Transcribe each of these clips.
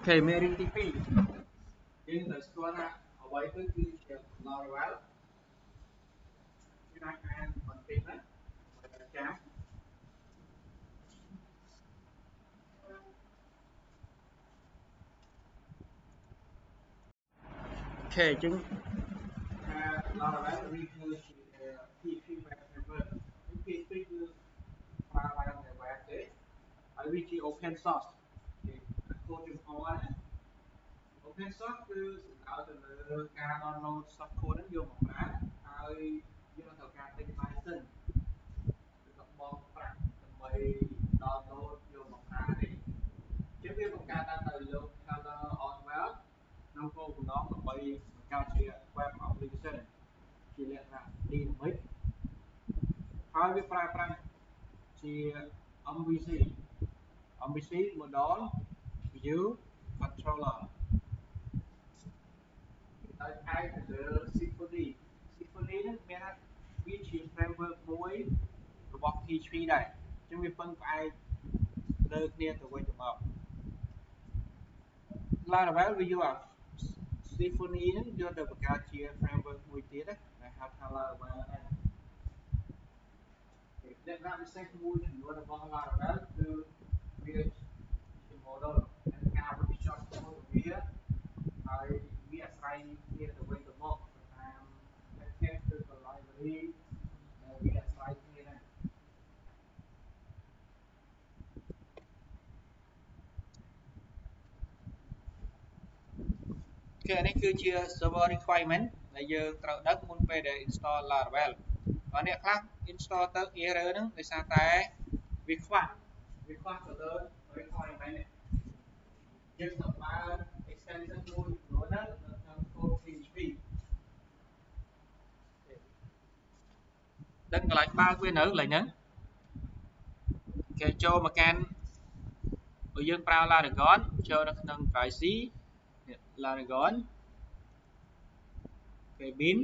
Okay, Mary TP. In the store, a white is Laravel. I can container, cam. Okay, chúng Laravel review PHP web server. PHP is Laravel web đấy. I reach open source. Code in Power. Open source គឺសំដៅទៅលើការ download source code ហ្នឹងយកមកប្រើហើយយើងត្រូវការទិញ license គឺបង់ប្រាក់ដើម្បី download យកមកប្រើទេជាវាបង្កើតតាមទៅលើ Hello on web ក្នុងគោលបំណងដើម្បីបង្កើតជា web application ជាលក្ខណៈ dynamic ហើយវាប្រើប្រាស់ជា MVC model view controller ហើយផ្អែកទៅលើ Symfony ហ្នឹងមានថាវាជា framework មួយរបស់ PHP ដែរអញ្ចឹងវាពឹងផ្អែកលើគ្នាទៅវិញទៅមក Laravel វាយក Symfony ហ្នឹងយកទៅបង្កើតជា framework មួយទៀតដែលហៅថា Laravel ហ្នឹងលក្ខណៈពិសេសមួយចំនួនរបស់ Laravel គឺវាជា model និងការវិនិច្ឆ័យរបស់វាហើយវាអាស្រ័យគ្នាទៅវិញទៅមកតាម package ឬក៏ library ដែលវាអាស្រ័យគ្នាដែរគឺនេះគឺជា server requirement ដែលយើងត្រូវដឹងមុនពេលដែល install Laravel បើអ្នកខ្លះ install ទៅ error ហ្នឹងដោយសារតែវាខ្វះទៅលើ requirement នេះយើងต้องប្រើ extension មួយចំនួនហ្នឹងនៅក្នុង code PHP ដឹងកន្លែងបើកវានៅកន្លែងហ្នឹងគេចូលមកកាន់បើយើងប្រើ Laravel ចូលនៅក្នុង drive C Laravel គេ bin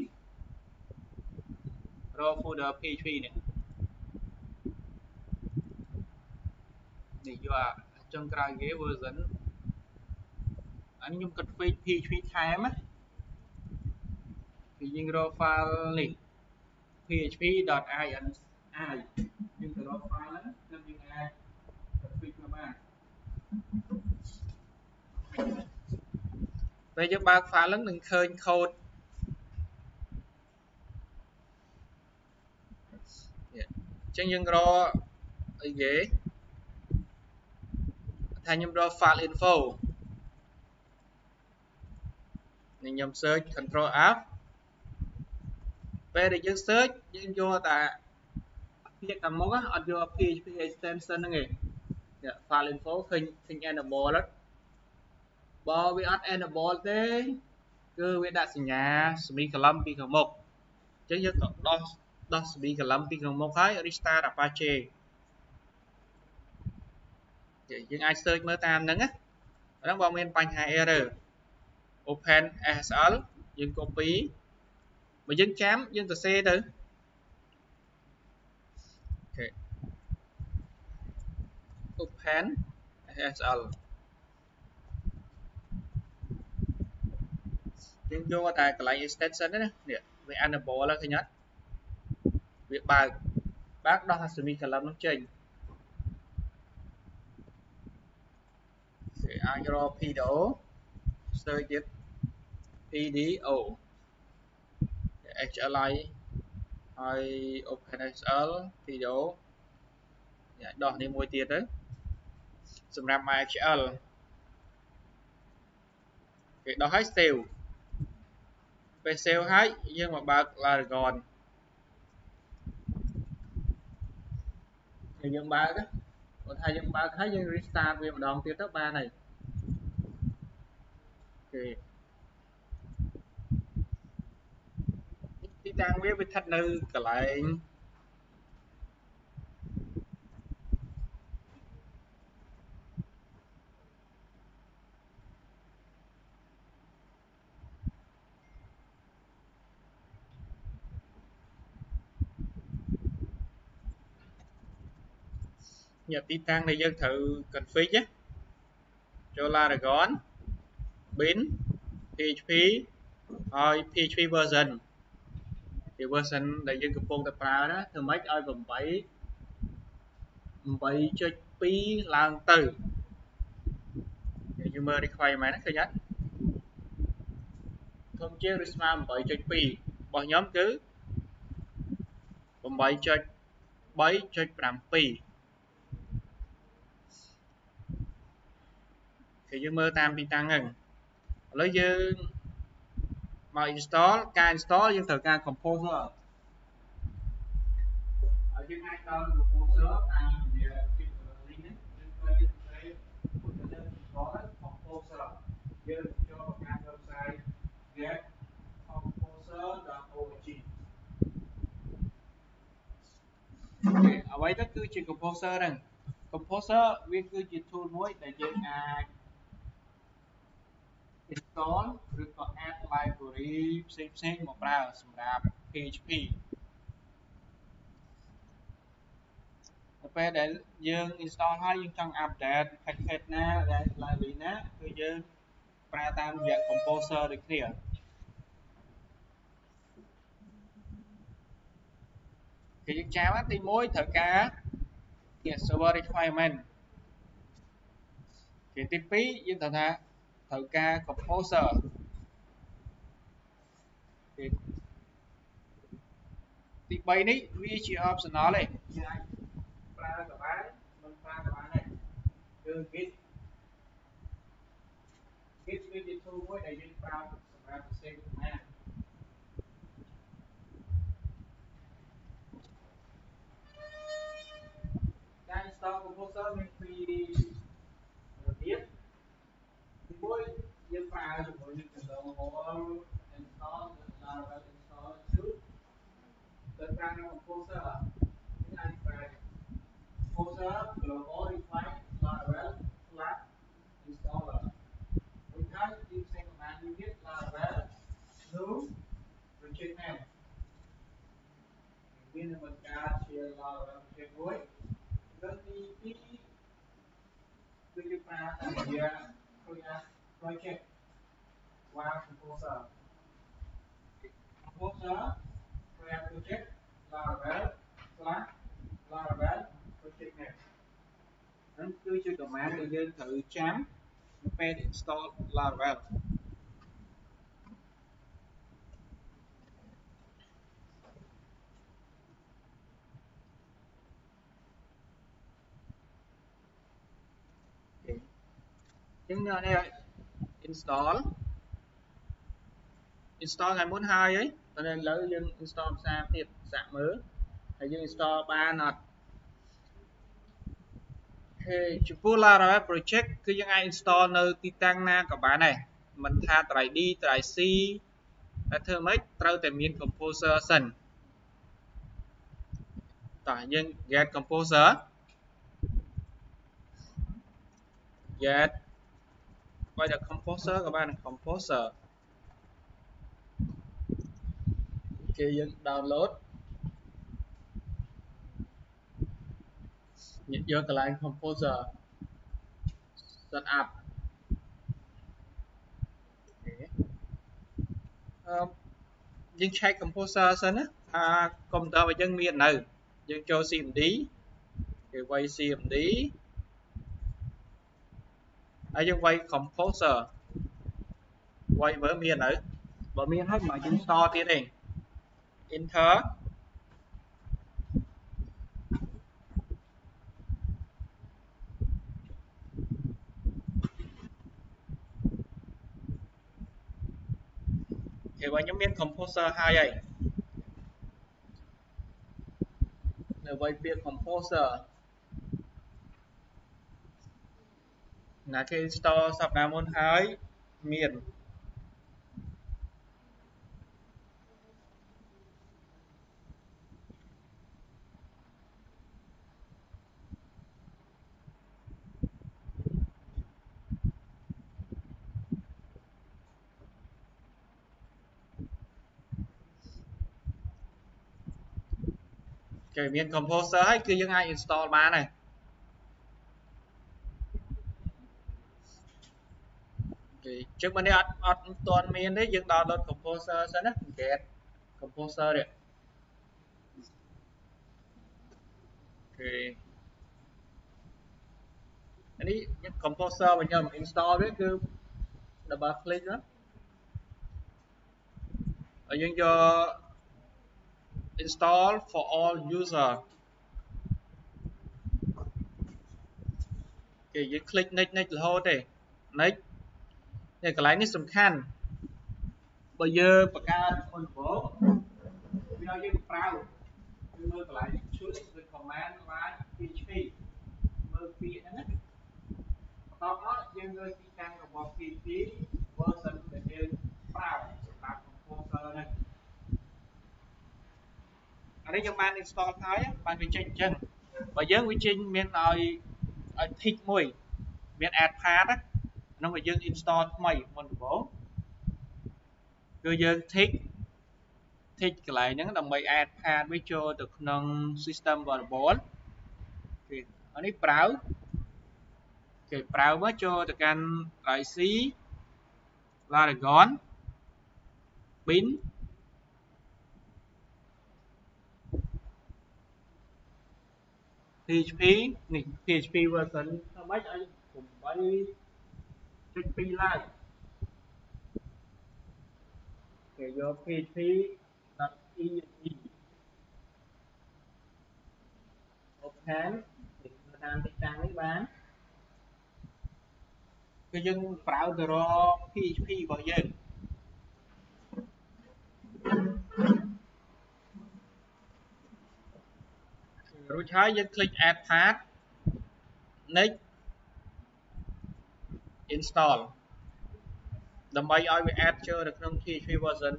raw folder PHP នេះយកចុងក្រោយគេ version អានេះខ្ញុំ config PHP ថែមគឺយើងរក file នេះ php.ini យើងទៅរក file ហ្នឹងគឺយើងអាច config មកបានពេលយើងបើក file ហ្នឹងនឹងឃើញ code អញ្ចឹងយើងរកអីគេថាខ្ញុំរក file info នឹងខ្ញុំ search control F ពេលដែលយើង search យើងយកតែពាក្យតាមមុខអត់យក PHP extension ហ្នឹងទេ file info ឃើញ enable បើវាអត់ enable ទេគឺវាដាក់សញ្ញា semicolon ពីខាងមុខអញ្ចឹងយើងក៏ដោះ semicolon ពីខាងមុខហើយ restart Apache យើងអាច search មើលតាមហ្នឹងណាហ្នឹងបើមានបញ្ហា error open SSL យើង copy បើយើងចាំយើងទៅសេទៅopen SSL យើងយកតែកន្លែង extension ណានេះវា enable ហើយឃើញអត់វាបើកដោះអា semicolon នោះចេញគេអាចរក PDO search ទៀត PDO HLI ហើយ OpenSSL PDO អាចដោះនេះមួយទៀតទៅសម្រាប់ MySQL គេដោះឲ្យ save ពេល save ហើយយើងមកបើក Laravel ហើយយើងបើកគាត់ថាយើងបើកហើយយើង restart វាម្ដងទៀតទៅបានហើយគេទីតាំងវាស្ថិតនៅកន្លែងទីតាំងដែលយើងត្រូវ config ចូល Laravel bin PHP ហើយ PHP version ជា version ដែលយើងកំពុងតែប្រើណាធ្វើម៉េចឲ្យ8.2 ឡើងទៅយើងមើល requirement ឃើញអត់ធំជាងឬស្មើ 8.2 របស់ខ្ញុំគឺ 8.3.7 គឺយើងមើលតាមទីតាំងហ្នឹងឥឡូវយើងមក install ការ install យើងត្រូវការ composer ហើយយើងអាចដល់ composer តាមរយៈ link នេះយើងត្រូវយើងត្រូវ install composer យើងចូលទៅកាន់ website getcomposer.org អ្វីទៅគឺជា composer ហ្នឹង composer វាគឺជា tool មួយដែលយើងអាច install ឬក៏ add library ផ្សេងៗមកប្រើសម្រាប់ PHP ដល់ពេលដែលយើង install ហើយយើងចង់ update package ណាដែល library ណាគឺយើងប្រើតាមរយៈ composer ដូចគ្នាគឺយើងចាំទី1ត្រូវការ server requirement ទី2យើងត្រូវការ composer ទី3នេះវាជា optional ទេយើងអាចប្រើក៏បានមិនប្រើក៏បានដែរគឺ git វាជា tool មួយដែលយើងប្រើសម្រាប់សរសេរ command ការ install composer មានពីររបៀបទី1យើងប្រើជាមួយនឹង Laravel install Laravel install ទៅប្រើ composer យើងអាចប្រើ composer global refine Laravel flat installer ដូចហើយយើងផ្សេងប្រមាណមួយទៀត Laravel new project name វានឹងបង្កើតជា Laravel project មួយនិងទី2គឺយើងប្រើតាមរយៈ create project while composer create project Laravel slash Laravel project name ហ្នឹងគឺជា command ដែលយើងត្រូវចាំនៅពេល install Laravel ចឹងនេះ install ថ្ងៃមុនហើយតែឥឡូវយើង install ភាសាទៀតសាកមើលហើយយើង install បានអត់ចំពោះ Laravel project គឺយើងអាច install នៅទីតាំងណាក៏បានដែរមិនថាត្រៃ D ត្រៃ C តែធ្វើម៉េចត្រូវតែមាន composer សិនតោះយើង get composer get បើតែ composer ក៏បាន composer គេយើង download យកកន្លែង composer set up យើង check composer សិនណាថា computer របស់យើងមាននៅយើងចូល cmd គេវាយ cmd ហើយយើងវាយ composer វាយមើលមាននៅបើមានហើយមកយើង install ទៀតទេ enter គេបើខ្ញុំមាន composer ហើយនៅវាយពាក្យ composer ណាគេ install សប្តាហ៍មុនហើយមានគេមាន composer ហើយគឺយើងអាច install បានហើយ trước bên đây toàn miền đấy dương download composer sẽ nè get composer đấy anh ấy composer mình nhầm install đấy cứ double click đó ở dương cho install for all user dương click next next là hốt đây next này cái này sầm khăn bây giờ bật ra mình bố bây giờ dương browse mơ cái này choose the command line php mơ phi đó sau đó dương người khi trang của một php version để dương browse làm composer này ở đây chúng bạn install thái bạn phải chỉnh chân và dương quy trình miền nói thích mùi miền add path á nó phải dương install mày mình bố cứ dương thích cái lại những đồng bày add path với cho được nâng system vào bố thì ở đây browse cái browse với cho được ăn đại sĩ là gón pin PHP này PHP version mấy anh cùng với PHP lại để vô PHP đặt exe open thì làm cái trang ấy bán cái dân browser PHP vào dân rồi trái dân click add path next install đầm bay ai bị add chưa được trong PHP version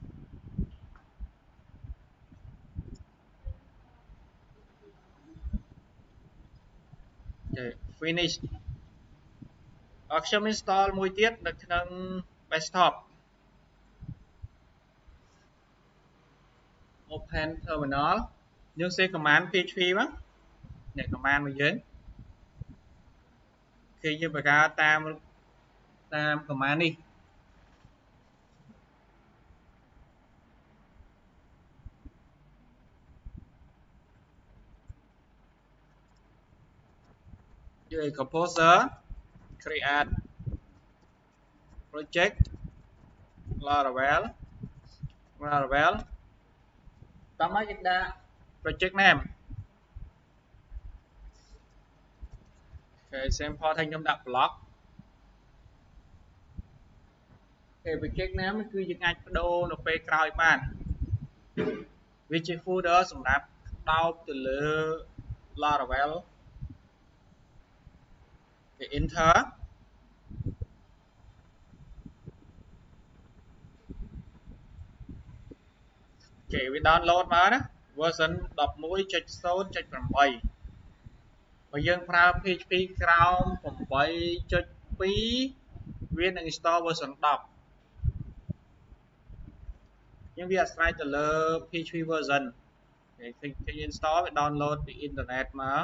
okay. Finish action install mùi tiết được trong desktop open terminal nhưng sẽ command PHP á này command với dưới khi như vậy ta tam command đi dưới composer create project Laravel tóm lại chúng ta project name okay, xem pho thành trong đặt block okay, project name cứ những anh đô nó về cài bàn vị trí folder សម្រាប់ដោតទៅលើ Laravel cái enter cáiវា download មកណា version 11.0.8 បើយើងប្រើ PHP ក្រោម 8.2 វានឹង install version 10យើងវាអាស្រ័យទៅលើ PHP version គេ install វា download ពី internet មក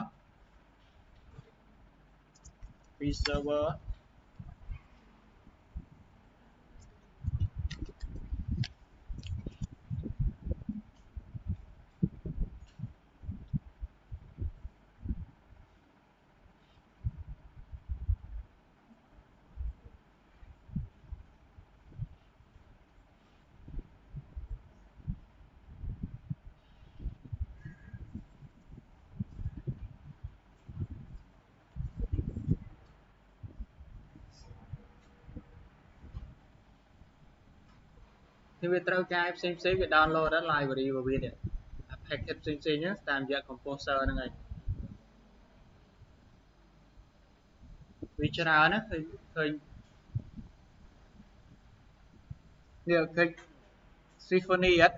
ពី server thìវាត្រូវការផ្សេងៗវា download ដល់ library របស់វានេះ package ផ្សេងៗណាតាមរយៈ composer ហ្នឹងហើយវាច្រើនណាឃើញនេះឃើញ symphony អត់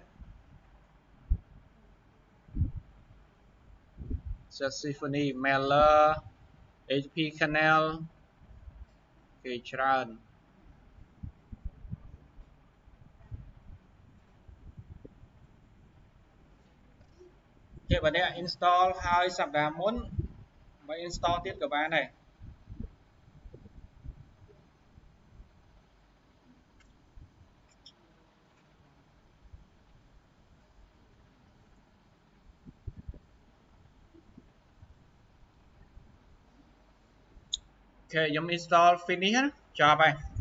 symphony mailer HP canal គេច្រើនគេបើអ្នក install ហើយសប្តាហ៍មុនបើ install ទៀតក៏បានដែរ Okay ខ្ញុំ install finish ណាចប់ហើយ